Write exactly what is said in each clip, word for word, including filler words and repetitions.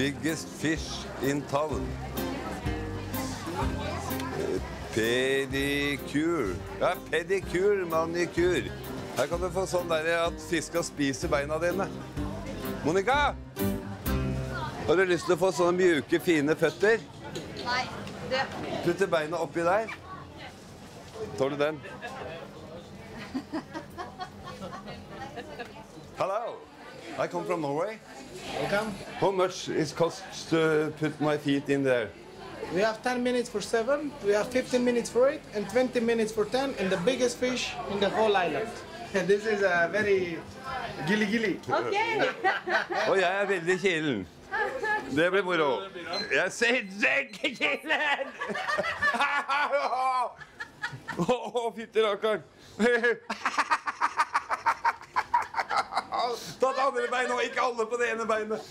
Biggest fish in town. Pedikur. Ja, pedikur, manikur. Her kan du få sånn der at fisker spiser beina dine. Monika! Har du lyst til å få sånne mjuke, fine føtter? Nei, det... Putte beina oppi der. Tar du den? Hello, I come from Norway. Welcome. How much it costs to put my feet in there? We have ten minutes for seven, we have fifteen minutes for eight, and twenty minutes for ten, and the biggest fish in the whole island. And this is a very gilly-gilly. Ok! Og jeg er veldig kilden. Det blir moro. Jeg ser ikke kilden! Åh, fytti rakkeren. Ta det andre beinet, og ikke alle på det ene beinet.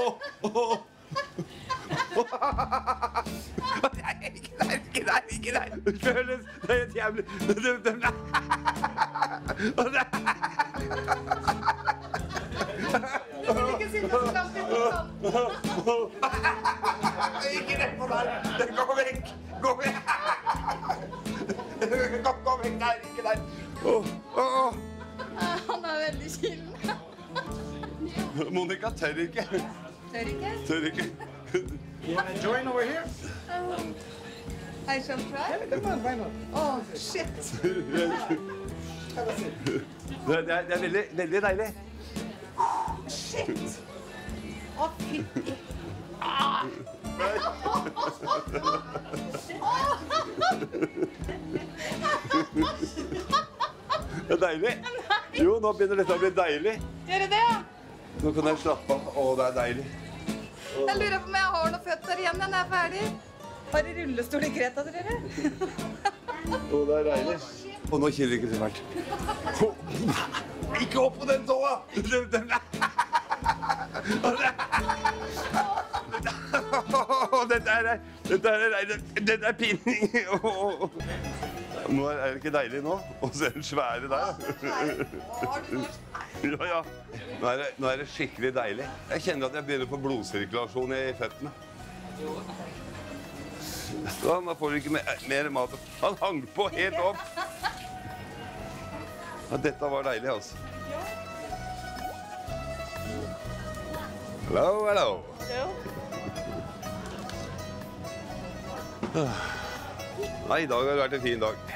Ikke der, ikke der, ikke der. Det føles, det er helt jævlig. Du vil ikke sitte så langt i sånn. Ikke rett på der. Gå vekk. Gå vekk. Kom, gå vekk der, ikke der. Åh, åh. Han er veldig kilden. Monika tør ikke. Tør ikke? Tør ikke. You want to join over here? Um, I shall try. Yeah, come on, why not? Oh, shit. Have a seat. Det, det, er, det er veldig, veldig deilig. Shit. Å, fytti. Ah. Det er deilig. Jo, nå begynner dette å bli deilig. Gjør det det, ja? Nå kan jeg slappe av. Å, det er deilig. Jeg lurer på om jeg har noen føtter igjen når jeg er ferdig. Har du rullestol i Greta, dere? Å, det er deilig. Og nå kiler ikke så fælt. Ikke opp på den tåa! Dette er, dette er, dette er pinning. Nå er det ikke deilig nå, og så er den svære der. Ja, ja. Nå er, det, nå er det skikkelig deilig. Jeg kjenner at jeg begynner å få blodsirkulasjon i føttene. Så nå får du ikke mer, mer mat. Han hang på helt opp. Ja, dette var deilig, altså. Hello, hello. Nei, i dag har det vært en fin dag.